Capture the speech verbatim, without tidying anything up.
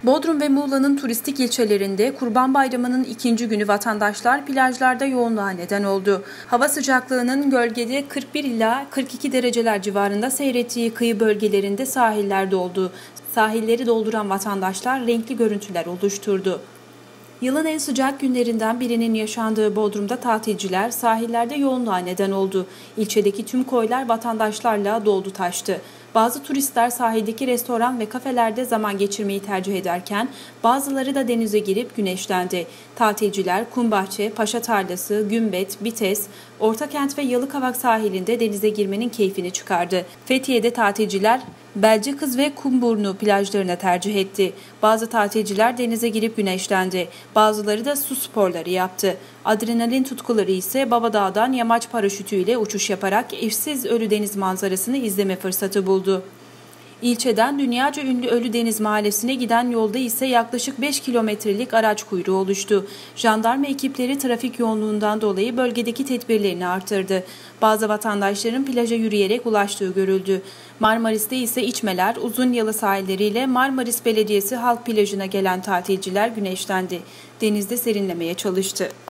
Bodrum ve Muğla'nın turistik ilçelerinde Kurban Bayramı'nın ikinci günü vatandaşlar plajlarda yoğunluğa neden oldu. Hava sıcaklığının gölgede kırk bir ila kırk iki dereceler civarında seyrettiği kıyı bölgelerinde sahiller doldu. Sahilleri dolduran vatandaşlar renkli görüntüler oluşturdu. Yılın en sıcak günlerinden birinin yaşandığı Bodrum'da tatilciler sahillerde yoğunluğa neden oldu. İlçedeki tüm koylar vatandaşlarla doldu taştı. Bazı turistler sahildeki restoran ve kafelerde zaman geçirmeyi tercih ederken bazıları da denize girip güneşlendi. Tatilciler Kumbahçe, Paşa Tarlası, Gümbet, Bites, Ortakent ve Yalıkavak sahilinde denize girmenin keyfini çıkardı. Fethiye'de tatilciler Belcikız ve Kumburnu plajlarına tercih etti. Bazı tatilciler denize girip güneşlendi. Bazıları da su sporları yaptı. Adrenalin tutkuları ise Babadağ'dan yamaç paraşütüyle uçuş yaparak eşsiz Ölüdeniz manzarasını izleme fırsatı buldu. İlçeden dünyaca ünlü Ölüdeniz Mahallesi'ne giden yolda ise yaklaşık beş kilometrelik araç kuyruğu oluştu. Jandarma ekipleri trafik yoğunluğundan dolayı bölgedeki tedbirlerini artırdı. Bazı vatandaşların plaja yürüyerek ulaştığı görüldü. Marmaris'te ise İçmeler, Uzunyalı sahilleriyle Marmaris Belediyesi Halk Plajı'na gelen tatilciler güneşlendi. Denizde serinlemeye çalıştı.